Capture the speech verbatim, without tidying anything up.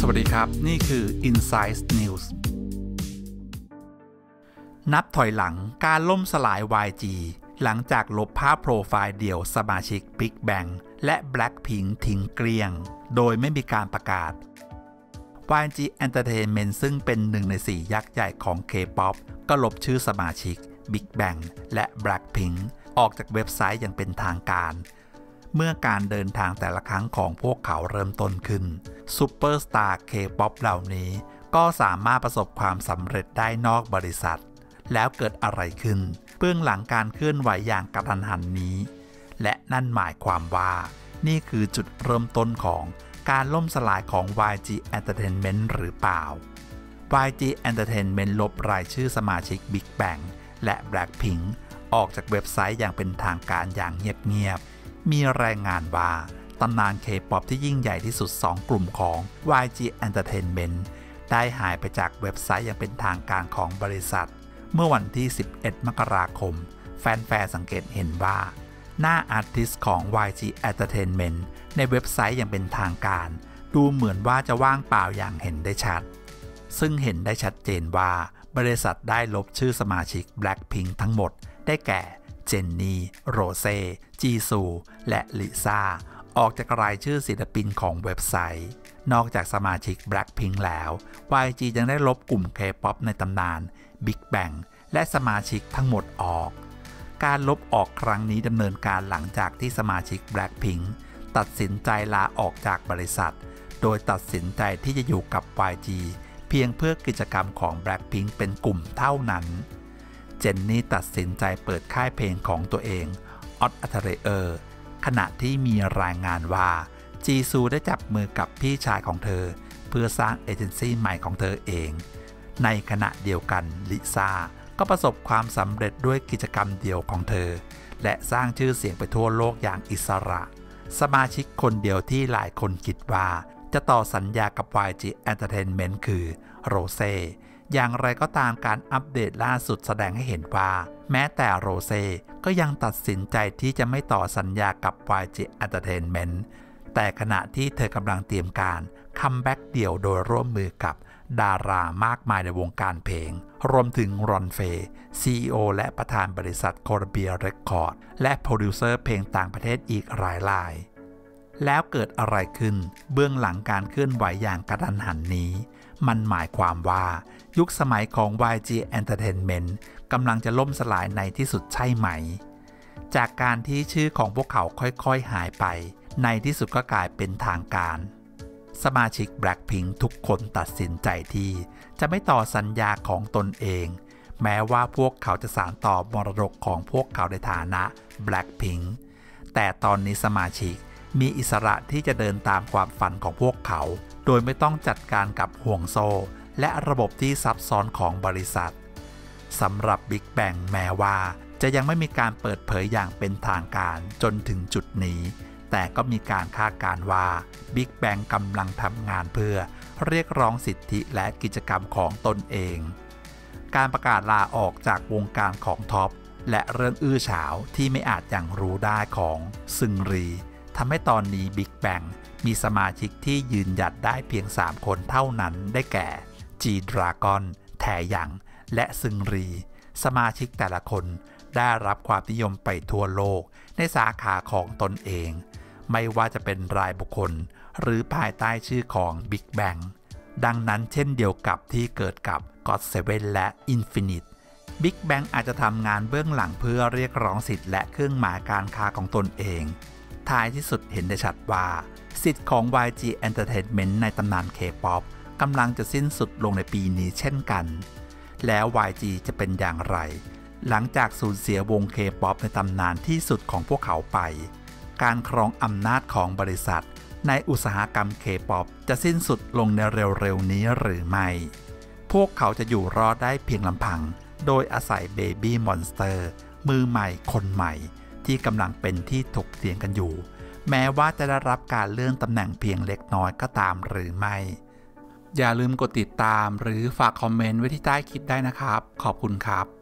วัสดีครับนี่คือ Insights News นับถอยหลังการล่มสลาย วาย จี หลังจากลบภาพโปรไฟล์เดี่ยวสมาชิก Big Bang และ Blackpink ทิ้งเกลี้ยงโดยไม่มีการประกาศ วาย จี Entertainment ซึ่งเป็นหนึ่งในสี่ยักษ์ใหญ่ของ K-pop ก็ลบชื่อสมาชิก Big Bang และ Blackpink ออกจากเว็บไซต์อย่างเป็นทางการเมื่อการเดินทางแต่ละครั้งของพวกเขาเริ่มต้นขึ้นซูเปอร์สตาร์ K-pop เหล่านี้ก็สามารถประสบความสำเร็จได้นอกบริษัทแล้วเกิดอะไรขึ้นเบื้องหลังการเคลื่อนไหวอย่างกระทันหันนี้และนั่นหมายความว่านี่คือจุดเริ่มต้นของการล่มสลายของ วาย จี Entertainment หรือเปล่า วาย จี Entertainment ลบรายชื่อสมาชิก Big Bang และ Blackpink ออกจากเว็บไซต์อย่างเป็นทางการอย่างเงียบๆมีรายงานว่าตำนาน K-pop ที่ยิ่งใหญ่ที่สุดสองกลุ่มของ วาย จี Entertainment ได้หายไปจากเว็บไซต์อย่างเป็นทางการของบริษัทเมื่อวันที่สิบเอ็ดมกราคมแฟนๆสังเกตเห็นว่าหน้าอาร์ติสต์ของ วาย จี Entertainment ในเว็บไซต์อย่างเป็นทางการดูเหมือนว่าจะว่างเปล่าอย่างเห็นได้ชัดซึ่งเห็นได้ชัดเจนว่าบริษัทได้ลบชื่อสมาชิก Blackpink ทั้งหมดได้แก่เจนนี่โรเซ่จีซูและลิซ่าออกจากรายชื่อศิลปินของเว็บไซต์นอกจากสมาชิก Blackpink แล้ว วาย จี ยังได้ลบกลุ่ม K-pop ในตำนาน Big Bang และสมาชิกทั้งหมดออกการลบออกครั้งนี้ดำเนินการหลังจากที่สมาชิก Blackpink ตัดสินใจลาออกจากบริษัทโดยตัดสินใจที่จะอยู่กับ วาย จี เพียงเพื่อกิจกรรมของ Blackpink เป็นกลุ่มเท่านั้นเจนนี่ตัดสินใจเปิดค่ายเพลงของตัวเอง Odd Atelier ขณะที่มีรายงานว่าจีซูได้จับมือกับพี่ชายของเธอเพื่อสร้างเอเจนซี่ใหม่ของเธอเองในขณะเดียวกันลิซ่าก็ประสบความสำเร็จด้วยกิจกรรมเดียวของเธอและสร้างชื่อเสียงไปทั่วโลกอย่างอิสระสมาชิกคนเดียวที่หลายคนคิดว่าจะต่อสัญญากับ วาย จี Entertainment คือโรเซ่อย่างไรก็ตามการอัปเดตล่าสุดแสดงให้เห็นว่าแม้แต่โรเซ่ก็ยังตัดสินใจที่จะไม่ต่อสัญญากับ วาย จี Entertainment แต่ขณะที่เธอกำลังเตรียมการคัมแบ็กเดี่ยวโดยร่วมมือกับดารามากมายในวงการเพลงรวมถึงรอนเฟย์ ซี อี โอ และประธานบริษัทโคลอมเบียเรคคอร์ดและโปรดิวเซอร์เพลงต่างประเทศอีกหลายรายแล้วเกิดอะไรขึ้นเบื้องหลังการเคลื่อนไหวอย่างกระทันหันนี้มันหมายความว่ายุคสมัยของ วาย จี Entertainment กำลังจะล่มสลายในที่สุดใช่ไหมจากการที่ชื่อของพวกเขาค่อยๆหายไปในที่สุดก็กลายเป็นทางการสมาชิก Blackpink ทุกคนตัดสินใจที่จะไม่ต่อสัญญาของตนเองแม้ว่าพวกเขาจะสานต่อมรดกของพวกเขาในฐานะ Blackpink แต่ตอนนี้สมาชิกมีอิสระที่จะเดินตามความฝันของพวกเขาโดยไม่ต้องจัดการกับห่วงโซ่และระบบที่ซับซ้อนของบริษัทสำหรับ Big Bang แม้ว่าจะยังไม่มีการเปิดเผยอย่างเป็นทางการจนถึงจุดนี้แต่ก็มีการคาดการณ์ว่า Big Bang กำลังทำงานเพื่อเรียกร้องสิทธิและกิจกรรมของตนเองการประกาศลาออกจากวงการของท็อปและเรื่องอื้อฉาวที่ไม่อาจยังรู้ได้ของซึงรีทำให้ตอนนี้ Big Bang มีสมาชิกที่ยืนหยัดได้เพียงสามคนเท่านั้นได้แก่ G-Dragon แทหยังและซึงรีสมาชิกแต่ละคนได้รับความนิยมไปทั่วโลกในสาขาของตนเองไม่ว่าจะเป็นรายบุคคลหรือภายใต้ชื่อของ Big Bang ดังนั้นเช่นเดียวกับที่เกิดกับ ก็อด เซเว่น และ Infinite Big Bang อาจจะทำงานเบื้องหลังเพื่อเรียกร้องสิทธิ์และเครื่องหมายการค้าของตนเองท้ายที่สุดเห็นได้ชัดว่าสิทธิ์ของ วาย จี Entertainment ในตำนาน K-pop กำลังจะสิ้นสุดลงในปีนี้เช่นกันแล้ว วาย จี จะเป็นอย่างไรหลังจากสูญเสียวง K-pop ในตำนานที่สุดของพวกเขาไปการครองอำนาจของบริษัทในอุตสาหกรรม K-pop จะสิ้นสุดลงในเร็วๆนี้หรือไม่พวกเขาจะอยู่รอดได้เพียงลำพังโดยอาศัย Baby Monster มือใหม่คนใหม่ที่กำลังเป็นที่ถกเถียงกันอยู่แม้ว่าจะได้รับการเลื่อนตำแหน่งเพียงเล็กน้อยก็ตามหรือไม่อย่าลืมกดติดตามหรือฝากคอมเมนต์ไว้ที่ใต้คลิปได้นะครับขอบคุณครับ